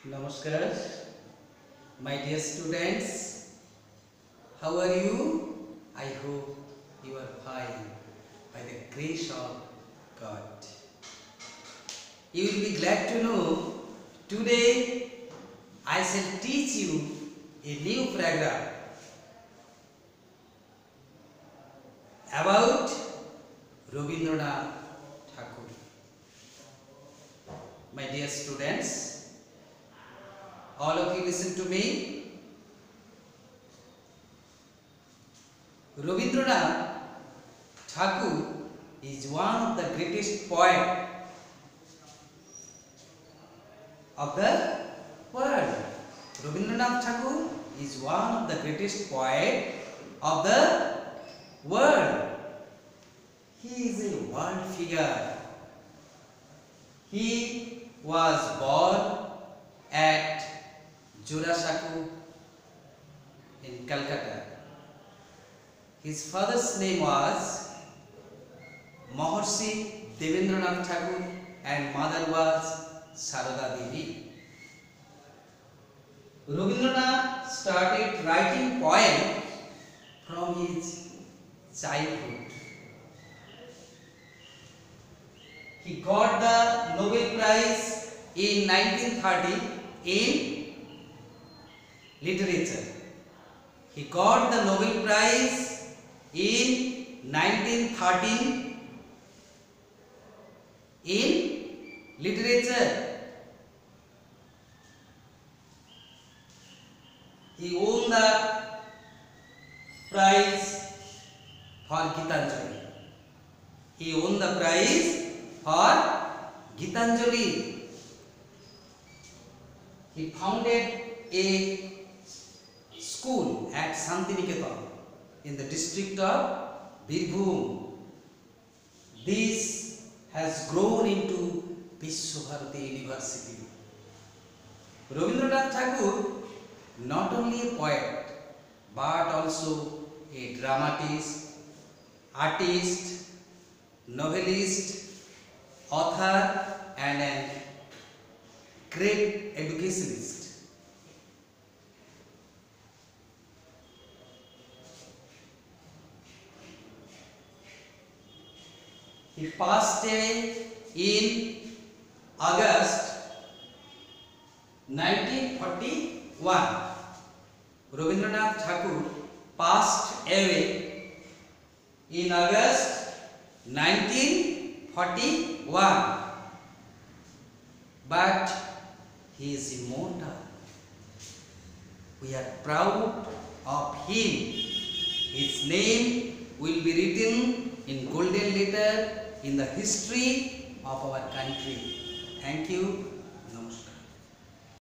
Namaskar, my dear students. How are you? I hope you are fine by the grace of God. You will be glad to know today I shall teach you a new paragraph about Rabindranath Tagore. My dear students, all of you listen to me. Rabindranath Tagore is one of the greatest poets of the world. Rabindranath Tagore is one of the greatest poets of the world. He is a world figure. He was born at Jorasanko in Calcutta. His father's name was Maharshi Devendranath Tagore and mother was Sarada Devi. Rabindranath started writing poems from his childhood. He got the Nobel Prize in 1930 in literature. He got the Nobel Prize in 1913 in literature. He won the prize for Gitanjali. He won the prize for Gitanjali. He founded a school at Santiniketan in the district of Birbhum. This has grown into Vishwabharati University. Rabindranath Tagore, not only a poet but also a dramatist, artist, novelist, author and a great educationist. He passed away in August 1941. Rabindranath Tagore passed away in August 1941. But he is immortal. We are proud of him. His name will be written in golden letter in the history of our country. Thank you. Namaskar.